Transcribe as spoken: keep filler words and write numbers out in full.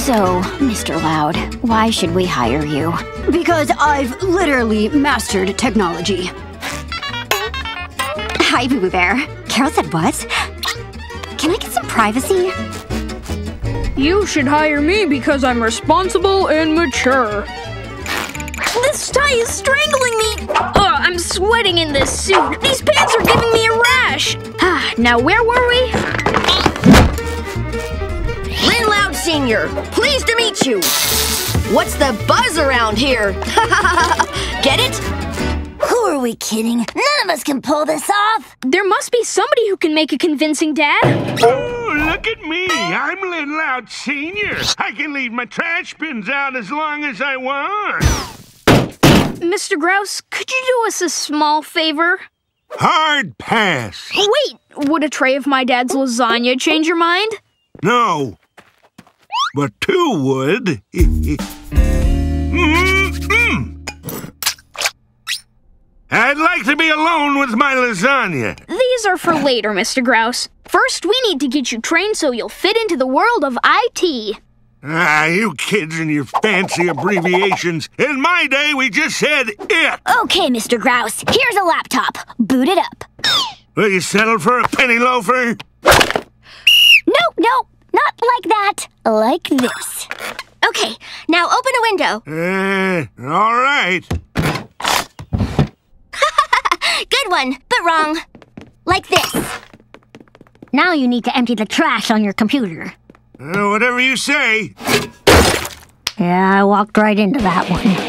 So, Mister Loud, why should we hire you? Because I've literally mastered technology. Hi, Boo Boo Bear. Carol said what? Can I get some privacy? You should hire me because I'm responsible and mature. This tie is strangling me! Ugh, I'm sweating in this suit. These pants are giving me a rash. Ah, now where were we? Lynn Loud Senior, pleased to meet you. What's the buzz around here? Get it? Who are we kidding? None of us can pull this off! There must be somebody who can make a convincing dad. Oh, look at me. I'm Lynn Loud Senior I can leave my trash bins out as long as I want. Mister Grouse, could you do us a small favor? Hard pass. Wait, would a tray of my dad's lasagna change your mind? No. But two would. Mm-mm. I'd like to be alone with my lasagna. These are for later, Mister Grouse. First, we need to get you trained so you'll fit into the world of I T. Ah, you kids and your fancy abbreviations. In my day, we just said it. Okay, Mister Grouse, here's a laptop. Boot it up. Will you settle for a penny loafer? Nope, nope, not like that. Like this. Okay, now open a window. Uh, all right. Good one, but wrong. Like this. Now you need to empty the trash on your computer. Uh, whatever you say. Yeah, I walked right into that one.